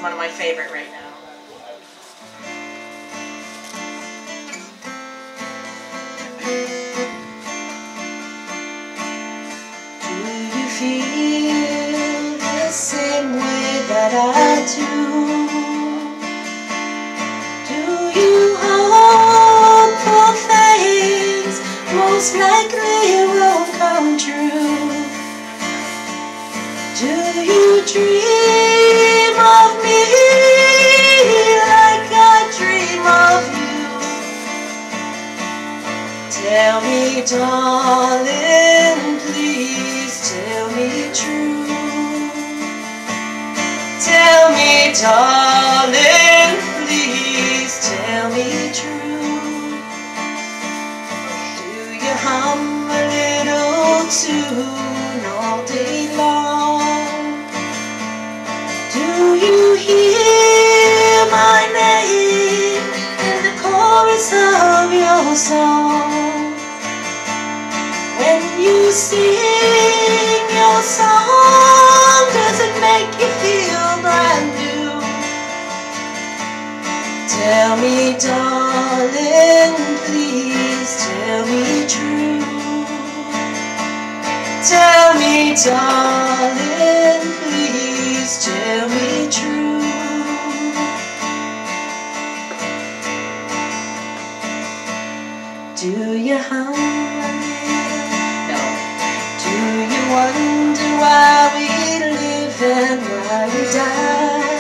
one of my favorite right now. Do you feel the same way that I do? Do you hope for things most likely won't come true? Do you dream of me like I dream of you? Tell me, darling, please tell me true. Tell me, darling, please tell me true. Do you hum a little tune all day long? Do you hear my name in the chorus of your song? When you sing your song, does it make you feel brand new? Tell me, darling, please tell me true. Tell me, darling, please tell me true. Do you hum a little? No. Do you wonder why we live and why we die?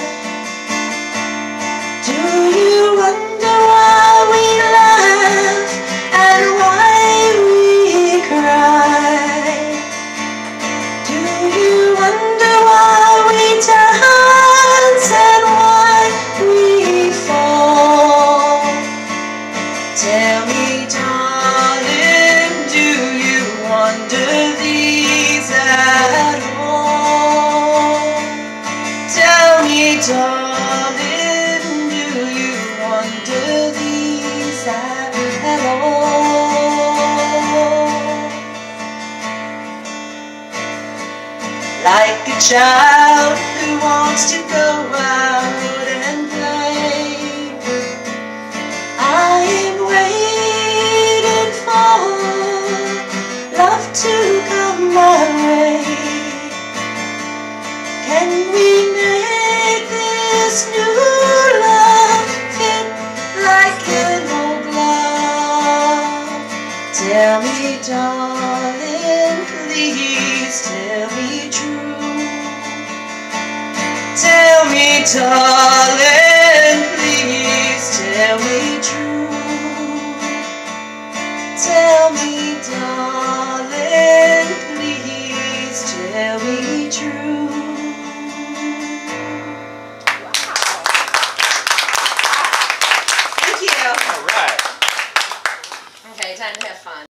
Do you wonder why we laugh and why we cry? Do you wonder why we dance and why we fall? Tell me, darling, do you wonder these at all? Tell me, darling, do you wonder these at all? Like a child who wants to go out and play, I am waiting for love to come my way. Can we make this new love fit like an old glove? Tell me, darling, please tell me true. Tell me, darling, please tell me true. Tell me, darling, please tell me true.